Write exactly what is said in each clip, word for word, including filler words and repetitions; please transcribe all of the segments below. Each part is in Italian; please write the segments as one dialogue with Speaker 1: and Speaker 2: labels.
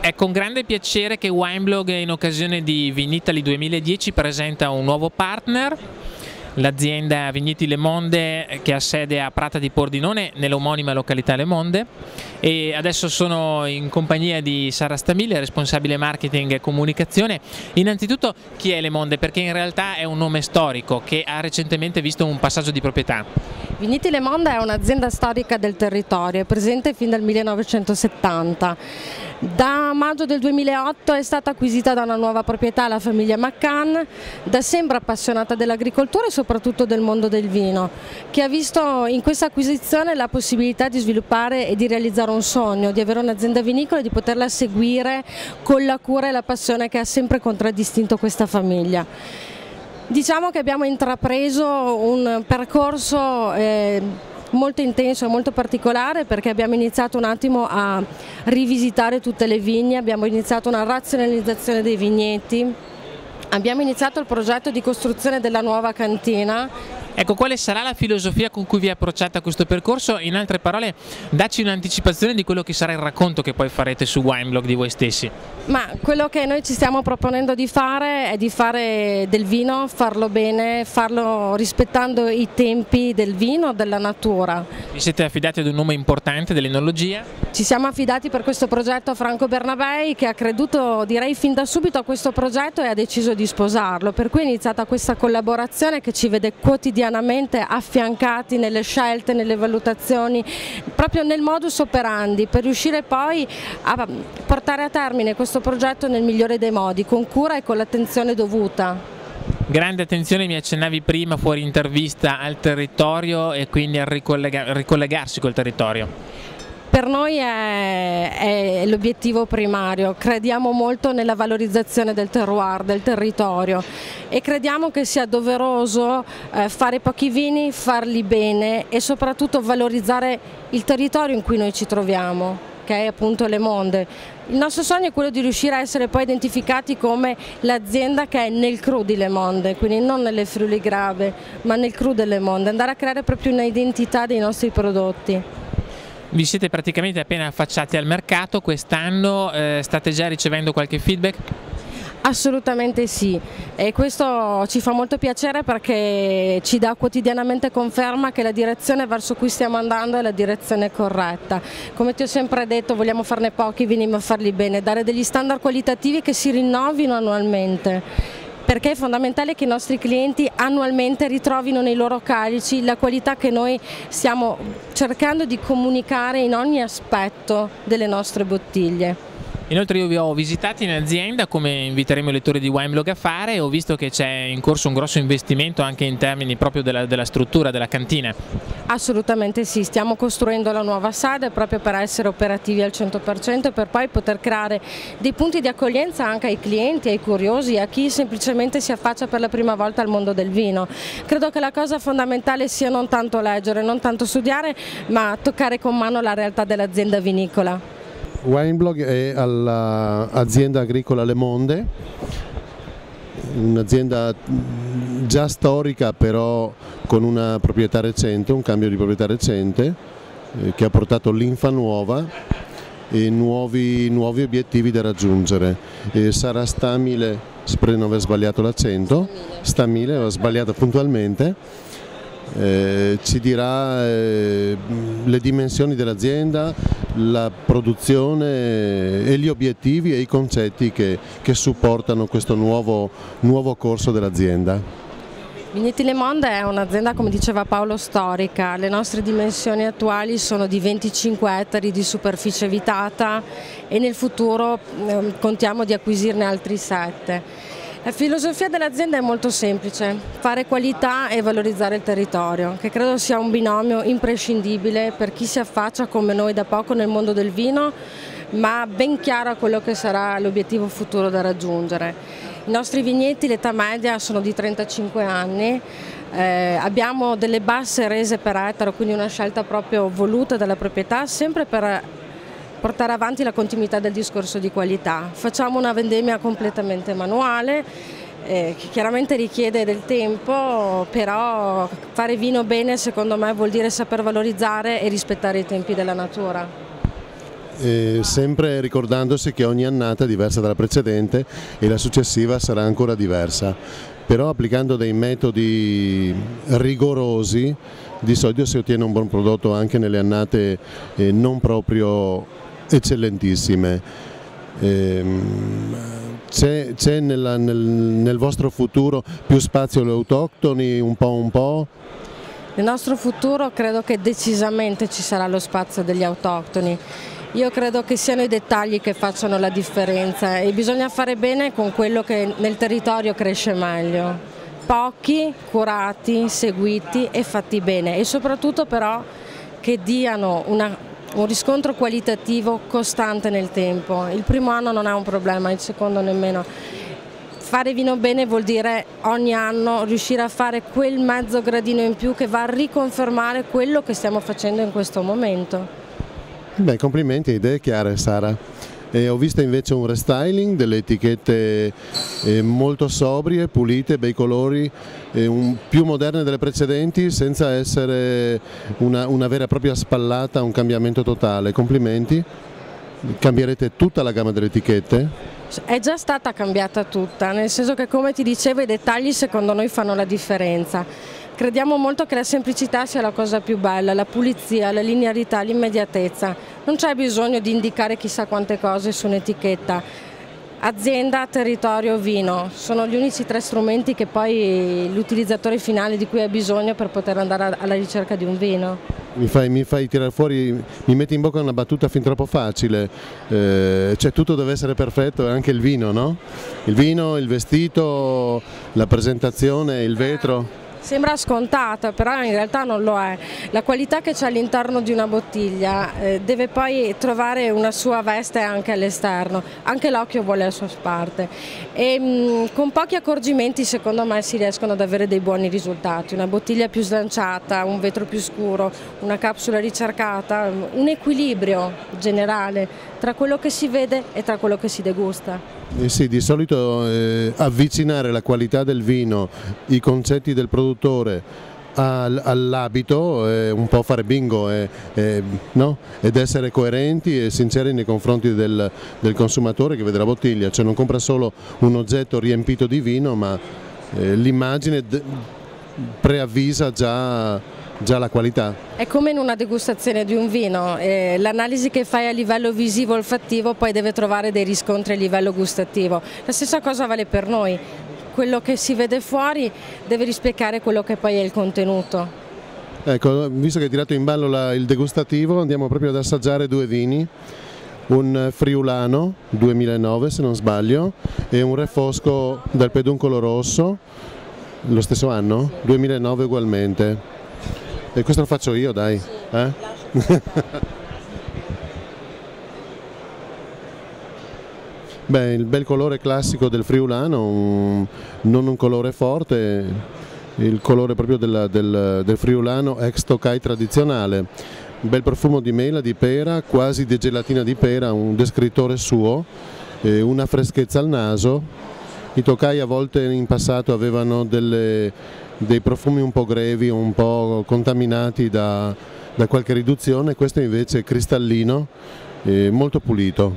Speaker 1: È con grande piacere che Wineblog in occasione di Vinitaly duemiladieci presenta un nuovo partner, l'azienda Vigneti Le Monde, che ha sede a Prata di Pordenone nell'omonima località Le Monde, e adesso sono in compagnia di Sara Stamile, responsabile marketing e comunicazione. Innanzitutto, chi è Le Monde? Perché in realtà è un nome storico che ha recentemente visto un passaggio di proprietà.
Speaker 2: Vigneti Le Monde è un'azienda storica del territorio, è presente fin dal millenovecentosettanta. Da maggio del duemilaotto è stata acquisita da una nuova proprietà, la famiglia McCann, da sempre appassionata dell'agricoltura e soprattutto del mondo del vino, che ha visto in questa acquisizione la possibilità di sviluppare e di realizzare un sogno, di avere un'azienda vinicola e di poterla seguire con la cura e la passione che ha sempre contraddistinto questa famiglia. Diciamo che abbiamo intrapreso un percorso eh, molto intenso e molto particolare, perché abbiamo iniziato un attimo a rivisitare tutte le vigne, abbiamo iniziato una razionalizzazione dei vigneti, abbiamo iniziato il progetto di costruzione della nuova cantina.
Speaker 1: Ecco, quale sarà la filosofia con cui vi approcciate a questo percorso? In altre parole, dacci un'anticipazione di quello che sarà il racconto che poi farete su Wineblog di voi stessi.
Speaker 2: Ma quello che noi ci stiamo proponendo di fare è di fare del vino, farlo bene, farlo rispettando i tempi del vino, della natura.
Speaker 1: Vi siete affidati ad un nome importante dell'enologia?
Speaker 2: Ci siamo affidati per questo progetto a Franco Bernabei, che ha creduto, direi fin da subito, a questo progetto e ha deciso di sposarlo, per cui è iniziata questa collaborazione che ci vede quotidianamente affiancati nelle scelte, nelle valutazioni, proprio nel modus operandi, per riuscire poi a portare a termine questo progetto nel migliore dei modi, con cura e con l'attenzione dovuta.
Speaker 1: Grande attenzione, mi accennavi prima fuori intervista, al territorio e quindi al ricollega- ricollegarsi col territorio.
Speaker 2: Per noi è, è l'obiettivo primario, crediamo molto nella valorizzazione del terroir, del territorio, e crediamo che sia doveroso eh, fare pochi vini, farli bene e soprattutto valorizzare il territorio in cui noi ci troviamo, che è appunto Le Monde. Il nostro sogno è quello di riuscire a essere poi identificati come l'azienda che è nel cru di Le Monde, quindi non nelle Friuli Grave, ma nel cru delle Monde, andare a creare proprio un'identità dei nostri prodotti.
Speaker 1: Vi siete praticamente appena affacciati al mercato quest'anno, eh, state già ricevendo qualche feedback?
Speaker 2: Assolutamente sì, e questo ci fa molto piacere perché ci dà quotidianamente conferma che la direzione verso cui stiamo andando è la direzione corretta. Come ti ho sempre detto, vogliamo farne pochi vini ma farli bene, dare degli standard qualitativi che si rinnovino annualmente, perché è fondamentale che i nostri clienti annualmente ritrovino nei loro calici la qualità che noi stiamo cercando di comunicare in ogni aspetto delle nostre bottiglie.
Speaker 1: Inoltre io vi ho visitati in azienda, come inviteremo i lettori di Wineblog a fare, e ho visto che c'è in corso un grosso investimento anche in termini proprio della, della struttura, della cantina.
Speaker 2: Assolutamente sì, stiamo costruendo la nuova sede proprio per essere operativi al cento per cento e per poi poter creare dei punti di accoglienza anche ai clienti, ai curiosi, a chi semplicemente si affaccia per la prima volta al mondo del vino. Credo che la cosa fondamentale sia non tanto leggere, non tanto studiare, ma toccare con mano la realtà dell'azienda vinicola.
Speaker 3: Wineblog è all'azienda agricola Le Monde, un'azienda già storica però con una proprietà recente, un cambio di proprietà recente eh, che ha portato linfa nuova e nuovi, nuovi obiettivi da raggiungere. E Sara Stamile, spero di non aver sbagliato l'accento, Stamile, ho sbagliato puntualmente. Eh, ci dirà eh, le dimensioni dell'azienda, la produzione e gli obiettivi e i concetti che, che supportano questo nuovo, nuovo corso dell'azienda.
Speaker 2: Vigneti Le Monde è un'azienda, come diceva Paolo, storica. Le nostre dimensioni attuali sono di venticinque ettari di superficie vitata e nel futuro eh, contiamo di acquisirne altri sette. La filosofia dell'azienda è molto semplice, fare qualità e valorizzare il territorio, che credo sia un binomio imprescindibile per chi si affaccia come noi da poco nel mondo del vino, ma ben chiaro a quello che sarà l'obiettivo futuro da raggiungere. I nostri vigneti, l'età media sono di trentacinque anni, eh, abbiamo delle basse rese per ettaro, quindi una scelta proprio voluta dalla proprietà, sempre per portare avanti la continuità del discorso di qualità. Facciamo una vendemmia completamente manuale, eh, che chiaramente richiede del tempo, però fare vino bene secondo me vuol dire saper valorizzare e rispettare i tempi della natura.
Speaker 3: eh, sempre ricordandosi che ogni annata è diversa dalla precedente e la successiva sarà ancora diversa, però applicando dei metodi rigorosi di solito si ottiene un buon prodotto anche nelle annate eh, non proprio eccellentissime. Ehm, c'è c'è nel, nel vostro futuro più spazio agli autoctoni, un po' un po'?
Speaker 2: Nel nostro futuro credo che decisamente ci sarà lo spazio degli autoctoni. Io credo che siano i dettagli che facciano la differenza e bisogna fare bene con quello che nel territorio cresce meglio. Pochi, curati, seguiti e fatti bene, e soprattutto però che diano una, un riscontro qualitativo costante nel tempo. Il primo anno non è un problema, il secondo nemmeno. Fare vino bene vuol dire ogni anno riuscire a fare quel mezzo gradino in più che va a riconfermare quello che stiamo facendo in questo momento.
Speaker 3: Beh, complimenti, idee chiare, Sara. E ho visto invece un restyling delle etichette eh, molto sobrie, pulite, bei colori, eh, un, più moderne delle precedenti senza essere una, una vera e propria spallata, un cambiamento totale. Complimenti. Cambierete tutta la gamma delle etichette?
Speaker 2: È già stata cambiata tutta, nel senso che, come ti dicevo, i dettagli secondo noi fanno la differenza. Crediamo molto che la semplicità sia la cosa più bella, la pulizia, la linearità, l'immediatezza. Non c'è bisogno di indicare chissà quante cose su un'etichetta. Azienda, territorio, vino, sono gli unici tre strumenti che poi l'utilizzatore finale di cui ha bisogno per poter andare alla ricerca di un vino.
Speaker 3: Mi fai, mi fai tirare fuori, mi metti in bocca una battuta fin troppo facile, eh, cioè tutto deve essere perfetto, anche il vino, no? Il vino, il vestito, la presentazione, il vetro.
Speaker 2: Sembra scontata, però in realtà non lo è. La qualità che c'è all'interno di una bottiglia eh, deve poi trovare una sua veste anche all'esterno, anche l'occhio vuole la sua parte. E, mh, con pochi accorgimenti secondo me si riescono ad avere dei buoni risultati. Una bottiglia più slanciata, un vetro più scuro, una capsula ricercata, un equilibrio generale tra quello che si vede e tra quello che si degusta.
Speaker 3: Eh sì, di solito eh, avvicinare la qualità del vino, i concetti del produttore al, all'abito, è un po' fare bingo, è, è, no? Ed essere coerenti e sinceri nei confronti del, del consumatore che vede la bottiglia, cioè non compra solo un oggetto riempito di vino, ma eh, l'immagine preavvisa già già la qualità.
Speaker 2: È come in una degustazione di un vino, eh, l'analisi che fai a livello visivo olfattivo poi deve trovare dei riscontri a livello gustativo. La stessa cosa vale per noi, quello che si vede fuori deve rispecchiare quello che poi è il contenuto.
Speaker 3: Ecco, visto che hai tirato in ballo la, il degustativo, andiamo proprio ad assaggiare due vini, un Friulano duemilanove se non sbaglio e un Refosco dal Peduncolo Rosso, lo stesso anno? duemilanove ugualmente. E questo lo faccio io, dai. Eh? Beh, il bel colore classico del Friulano, un, non un colore forte, il colore proprio del, del, del Friulano ex Tokai tradizionale. Un bel profumo di mela, di pera, quasi di gelatina di pera, un descrittore suo, eh, una freschezza al naso. I Tokai a volte in passato avevano delle dei profumi un po' grevi, un po' contaminati da, da qualche riduzione, questo invece è cristallino e molto pulito.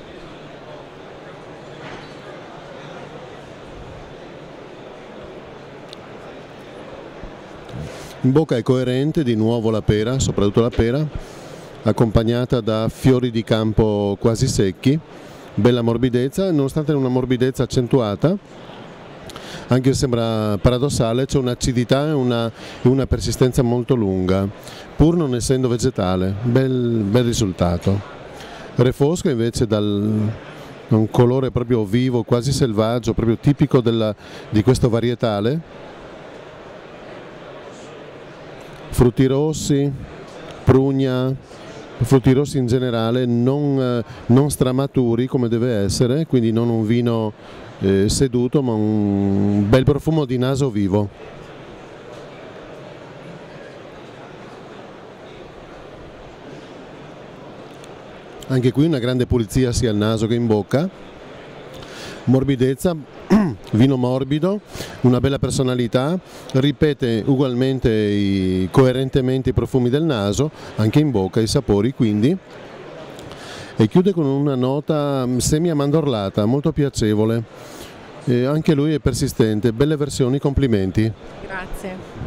Speaker 3: In bocca è coerente, di nuovo la pera, soprattutto la pera, accompagnata da fiori di campo quasi secchi, bella morbidezza, nonostante una morbidezza accentuata. Anche se sembra paradossale, c'è un'acidità e una, una persistenza molto lunga, pur non essendo vegetale, bel, bel risultato. Refosco invece dal un colore proprio vivo, quasi selvaggio, proprio tipico della, di questo varietale. Frutti rossi, prugna, frutti rossi in generale, non, non stramaturi come deve essere, quindi non un vino Eh, seduto, ma un bel profumo di naso vivo. Anche qui una grande pulizia sia al naso che in bocca, morbidezza, vino morbido, una bella personalità, ripete ugualmente i, coerentemente i profumi del naso, anche in bocca, i sapori quindi. e chiude con una nota semi-amandorlata, molto piacevole. E anche lui è persistente, belle versioni, complimenti.
Speaker 2: Grazie.